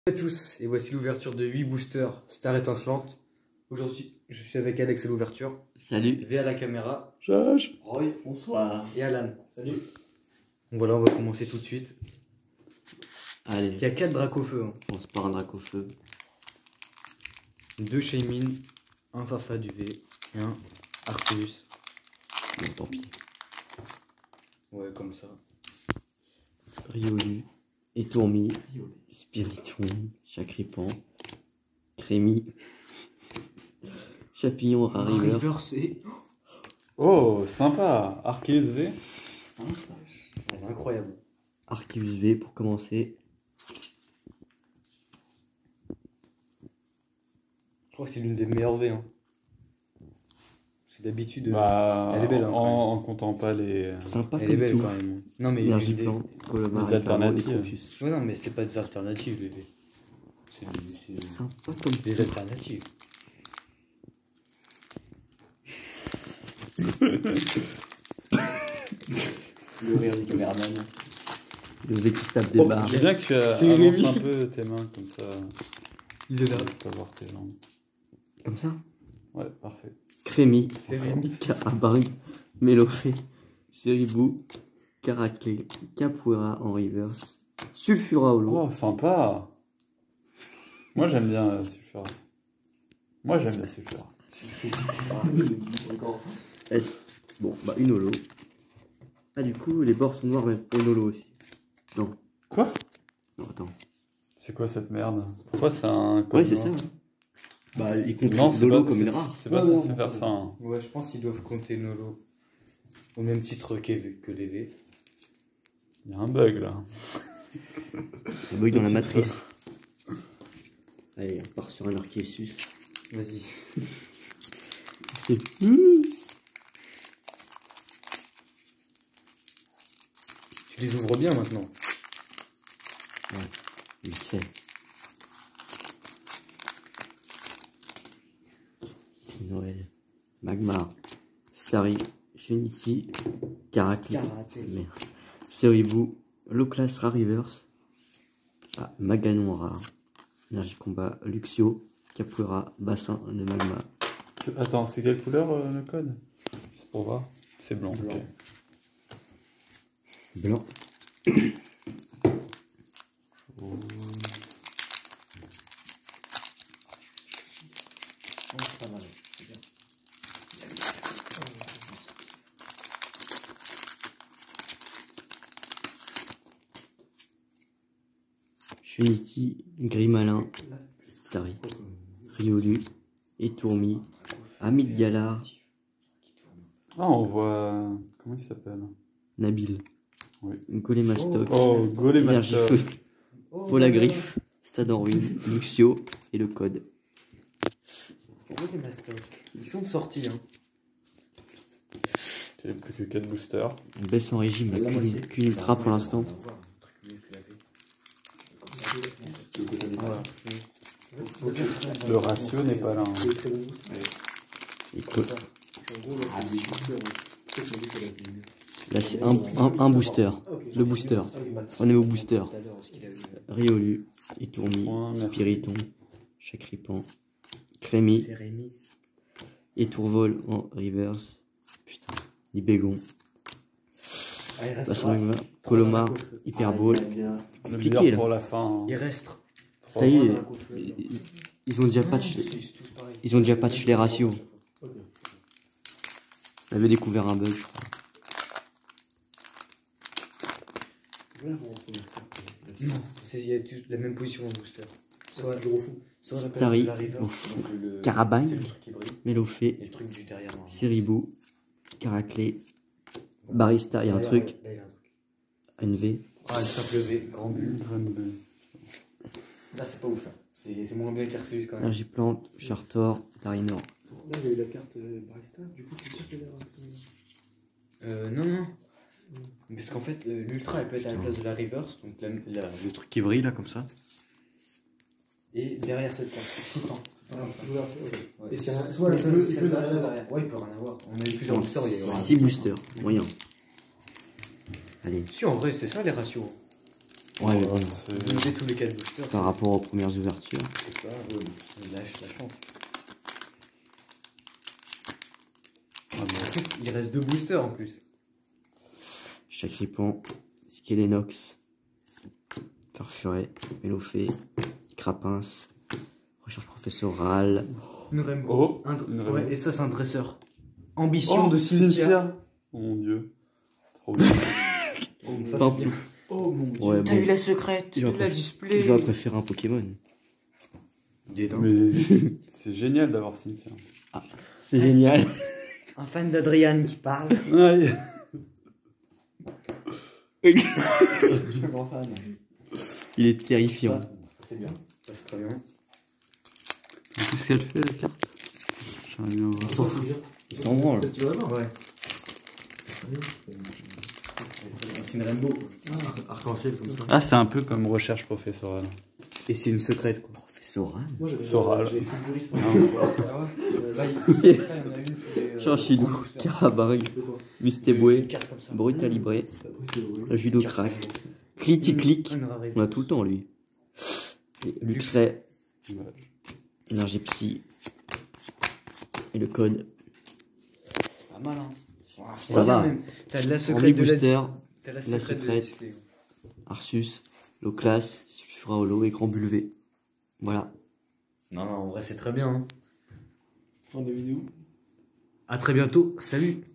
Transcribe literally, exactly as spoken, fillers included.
Bonjour à tous, et voici l'ouverture de huit boosters Star étincelante. Aujourd'hui, je suis avec Alex à l'ouverture. Salut. V à la caméra. Josh. Roy. Bonsoir. Et Alan. Salut. Donc voilà, on va commencer tout de suite. Allez. Il y a quatre dracs au feu. Hein. On se part un drac au feu. Deux Shaymin, un Fafa du V et un Arceus. Bon, tant pis. Ouais, comme ça. Riolu. Étourmi. Spiriton. Chacripan. Crémy. Chapillon Rariver. et... Oh, sympa. Arceus V. Sympa. Elle est incroyable. Arceus V pour commencer. Je crois que c'est l'une des meilleures V. Hein. C'est d'habitude. Bah, elle est belle. Hein, en, en comptant pas les. Sympa elle comme est belle tout. quand même. Non mais Énergie des... plan. Colomar. des alternatives. Ouais, non mais c'est pas des alternatives les V. C'est des... Sympa comme des tout. alternatives. Le rire du caméraman. Le V qui se tape des Oh, barres. J'aime bien que tu C'est avances Rémi. un peu tes mains comme ça. Il est là. Je peux voir tes jambes. Comme ça. Ouais, parfait. Crémy. C'est Rémi. Carabang. Mélofé. Siribou. Caraclé. Capoeira en reverse. Sulfura Holo. Oh, sympa. Moi j'aime bien euh, Sulfura. Moi j'aime bien Sulfura. S. Bon, bah une holo. Ah, du coup, les bords sont noirs, mais une holo aussi. Non. Quoi? Non, attends. C'est quoi cette merde? Pourquoi c'est un code Ouais, c'est ça. noir? hein. Bah, ils comptent Non, c'est l'holo pas, comme une c'est- rare. c'est pas Ouais, censé non. faire ça. Hein. Ouais, je pense qu'ils doivent compter Nolo au même titre que, que les V. Il y a un bug là. C'est bug dans la Petite matrice. Allez, on part sur un Arceus. Vas-y. C'est plus. Tu les ouvres bien maintenant. Ouais, vite fait. C'est Noël. Magmar. Starry. Shinity. Caracle. Karaté. Merde. Seribou. Low Class Rariverse. Ah, Maganon rare. Énergie combat. Luxio. Capoeira. Bassin de magma. Attends, c'est quelle couleur euh, le code? Juste pour voir. C'est blanc. Blanc. Ok. Blanc. C'est pas mal. C'est bien. Shinity. Grimalin. Starry. Riolu. Étourmi. Amit Galar. Ah, on voit. Comment il s'appelle? Nabil. Oui. Golémastoc. Oh, Énergie Golémastoc. feu. Polagriffe. Stade en ruine. Luxio. Et le code. Les Mastoc. Ils sont sortis. Hein. J'ai plus que quatre boosters. On baisse en régime. La Qu'une moitié. qu'une ultra pour l'instant. Voilà. Le ratio n'est pas là. hein. Et co- Ah, c'est Là, c'est un, un, un booster. Le booster. On est au booster. Riolu. Étourmi. Point, merci. Spiriton. Chacripan. Crémy. C'est Rémi. Et Tourvol en reverse. Putain. Libégon. Ah, il reste Bassin Magma. Colomar. Hyperball. Le Compliqué, meilleur là. pour la fin. hein. Il reste. Ça y est. Ils ont déjà patch. Ils ont déjà patch les ratios. On avait découvert un bug, je crois. Non, c'est- il y a tous la même position en booster. Soit, soit la place Starry. de la river, Ouf. donc le- Carabagne. c'est le truc qui brille, Mélofé. et le truc juste derrière. normalement. Siribou. Caraclé. Barista, il y a un Là, truc. Là, il y a un truc. Une V. Ah, le simple V, grand but. Bonne- Là, c'est pas ouf ça. C'est c'est moins bien qu'Arceus quand même. Énergie plante. Chartor. Tarinor. Là, il y a eu la carte euh, Barista, du coup, c'est sûr qu'elle est Euh, non, non. Parce qu'en fait, euh, l'ultra elle peut être à la place de la reverse, donc la- la- le truc qui brille là comme ça. Et derrière cette carte, tout le temps. Ouais. Et c'est un- soit la il place peut- de il cette peut carte, rien soit avoir. derrière. Ouais, il peut rien avoir. On a eu plusieurs boosters, il y a eu rien. six boosters. Moyen. Allez. Si, en vrai, c'est ça les ratios. Ouais, mais Oh, bon, c'est- Viser tous les quatre boosters. par rapport aux premières ouvertures. C'est pas, ouais, il lâche la chance. Ah, mais- En plus, il reste deux boosters en plus. Chacripan, Skelenox, Farfuré, Mélofée, Crapins, Recherche professorale. Une Rainbow. Oh, Un dr- une ouais, Rainbow. et ça, c'est un dresseur. Ambition Oh, de Cynthia. Oh mon dieu. Trop bien. Oh, ça, Pas c'est bien. Oh mon dieu. Ouais, T'as bon. eu la secrète, Il va la préf- display. Il va préférer un Pokémon. Des dents. Mais c'est génial d'avoir Cynthia. C'est génial. Un fan d'Adrian qui parle. Ouais. Je suis un grand fan. Il est terrifiant. Ça, c'est bien. Ça, c'est très bien. Qu'est-ce qu'elle fait la carte? J'aimerais bien voir. s'en fout. Il s'en branle. Ça, tu vas voir. Ouais. C'est une Rainbow. Ah, arc-en-ciel comme ça. Ah, c'est un peu comme recherche professorale. Et c'est une secrète, quoi. Professoral. Moi, j'avais Soral. j'ai Fulguriste. Ah. Ah ouais. Là, il y en a une tous les, euh, Chanchilou, trois boosters. Carabag, C'est quoi? Mustéboué, Une carte comme ça. Brutalibré, Après, c'est horrible. Judo Crack, Clitic-Clic. Une rare On a tout le temps lui. Et Luxray, Dommage. Énergie Psy. Et le code. Pas mal, hein. Ça va. T'as la Henri secrète de la Booster, T'as la la secrète de la secrète. display. Arceus, Loclas, Sulfura Holo et Grand Bulvé. Voilà. Non, non, en vrai, c'est très bien. Hein. Fin de vidéo. À très bientôt. Salut.